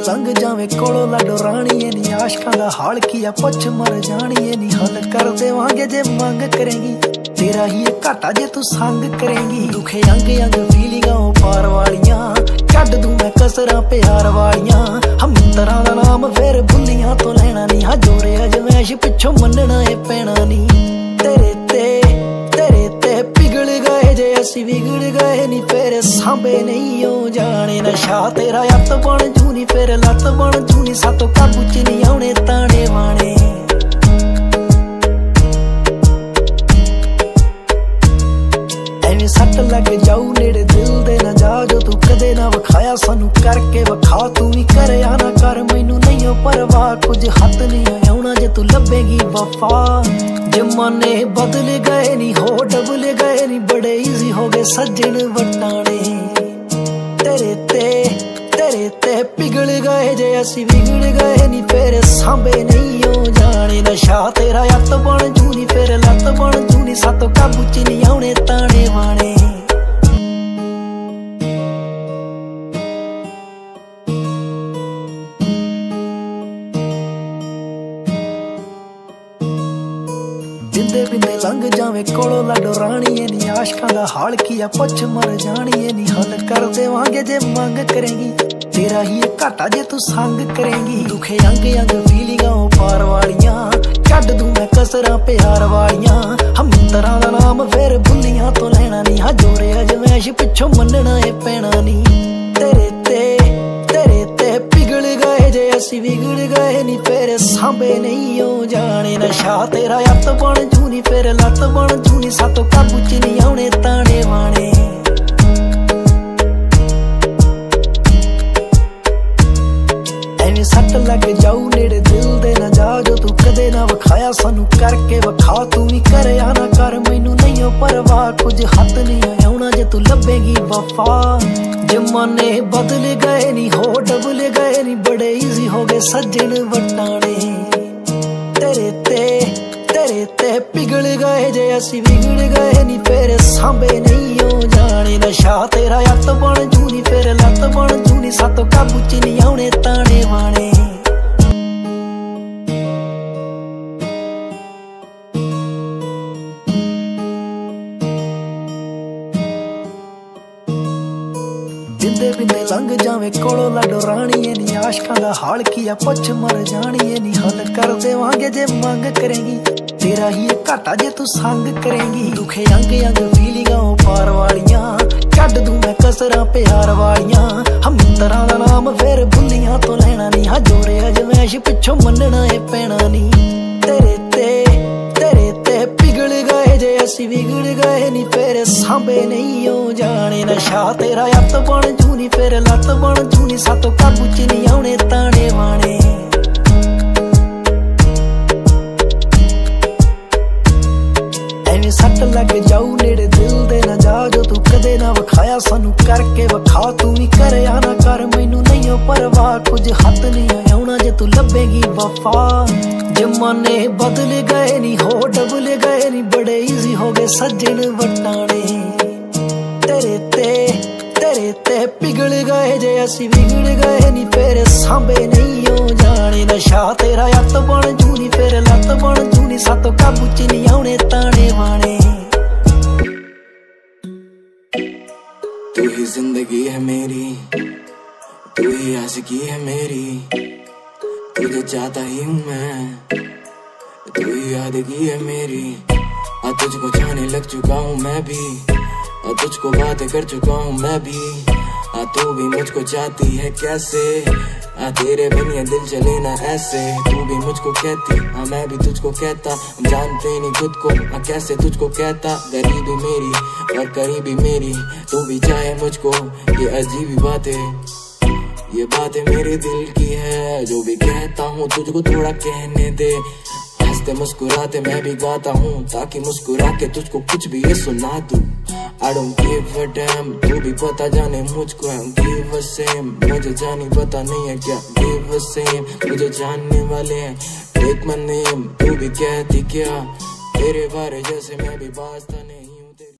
लंघ जावे कोलो लाडो राणीए नी आशकां दा हाल किया पुछ मर जाणीए नी हल कर देवांगे जे मंग करेंगी तेरा ही घाटा जे तू संग करेंगी दुखे अंग अंग फीलिंगां पार वालियां कड दूं मैं कसरां प्यार वालियां हम तरह दा नाम फिर भुल्लियां तो लेना नी हा जोरे अजमैश पिछों मनना है पैना नी तेरे ते पिघल गए जे असी बिगड़ गए नी फिर सांभे नहीं हो जाने नशा तेरा अत बन जूनी फिर लत बन जूनी सातों काबू च नहीं आने ताने वाने सट लग जाऊ नेड़े दिल दे ना जा जो तू कदे ना विखाया सानू करके विखा तू भी करे ना कर मैनू नहीं हो परवाह कुछ हथ नहीं आउणा जे तू लभेगी वफा जमाने बदल गए नी हो डबल गए नी बड़े इजी हो गए सज्जन वटाने तेरे ते पिघल गए जे असी बिगड़ गए नी फिर सांभे नहीं हो जाने नशा तेरा अत बन जूनी फिर लत बन जूनी सातों काबू च नहीं आने ताने वाने जिंदे बिंदे लंघ जावे कोलो लाडो राणीए नी आशकां दा हाल किया पुछ मर जाणीए नी हल कर देवांगे जे मंग करेंगी तेरा ही घाटा जे तू संग करेंगी दुखे अंग अंग फीलिंगां पार वालियां कड दूं मैं कसरां प्यार वालियां हम तरह दा नाम फिर भुल्लियां तो लेना नी हा जोरे अजमैश पिछों मनना है पैना नी तेरे ते पिघल गए जे असी बिगड़ गए नी फिर सांभे नहीं हो जाने नशा तेरा अत बन जूनी फिर लत बन जूनी सातों काबू च नहीं आने ताने वाने सट लग जाऊ नेड़े दिल दे ना जा जो तू कदे ना विखाया सानू करके विखा तू भी करे ना कर मैनू नहीं हो परवाह कुछ हथ नहीं आउणा जे तू लभेगी वफा जमाने बदल गए नी हो डबल गए नी बड़े इजी हो गए सज्जन वटाने तेरे ते पिघल गए जे असी बिगड़ गए नी फिर सांभे नहीं हो जाने नशा तेरा अत बन जूनी फिर लत बन जूनी सातों काबू च नहीं आने ताने वाने जिंदे बिंदे लंघ जावे कोलो लाडो राणीए नी आशकां दा हाल किया पुछ मर जाणीए नी हल कर देवांगे जे मंग करेंगी तेरा ही घाटा जे तू संग करेंगी दुखे अंग अंग फीलिंगां पार वालियां कड दूं मैं कसरां प्यार वालियां हम तरह दा नाम फिर भुल्लियां तो लेना नी हा जोरे अजमैश पिछों मनना है पैना नी तेरे ते पिघल गए जे असी बिगड़ गए नी फिर सांभे नहीं हो जाने नशा तेरा अत बन जूनी फिर लत बन जूनी सातों काबू च नहीं आने ताने वाने सट लग जाऊ नेड़े दिल दे ना जा जो तू कदे ना विखाया सानू करके विखा तू भी करे ना कर मैनू नहीं हो परवाह कुछ हथ नहीं आउणा जे तू लभेगी वफा जमाने बदल गए नी हो डबल गए नी बड़े इजी हो गए सज्जन वटाने तेरे ते पिघल गए जे असी बिगड़ गए नी फिर सांभे नहीं हो जाने नशा तेरा अत बन जूनी फिर लत बन जूनी सातों काबू च नहीं आने ताने वाने तू ही जिंदगी है मेरी तू ही आशिकी है मेरी तुझे चाहता ही हूँ मैं तू ही यादगी है मेरी तुझको जाने लग चुका हूँ मैं भी तुझको बातें कर चुका हूँ मैं भी तू भी मुझको चाहती है कैसे तेरे बिन ये दिल चले ना ऐसे तू भी मुझको कहती मैं भी तुझको कहता जानते नहीं खुद को कैसे तुझको कहता गरीबी मेरी और करीबी मेरी तू भी चाहे मुझको ये अजीब बातें ये बातें मेरे दिल की है जो भी कहता हूँ तुझको थोड़ा कहने दे हंसते मुस्कुराते मैं भी गाता हूँ ताकि मुस्कुरा के तुझको कुछ भी ये सुना दूं I don't give a damn तू भी पता जाने मुझको give a same मुझे जानी पता नहीं है क्या give a same मुझे जानने वाले हैं take my name तू भी कहती क्या तेरे बारे जैसे मैं भी वास्ता नहीं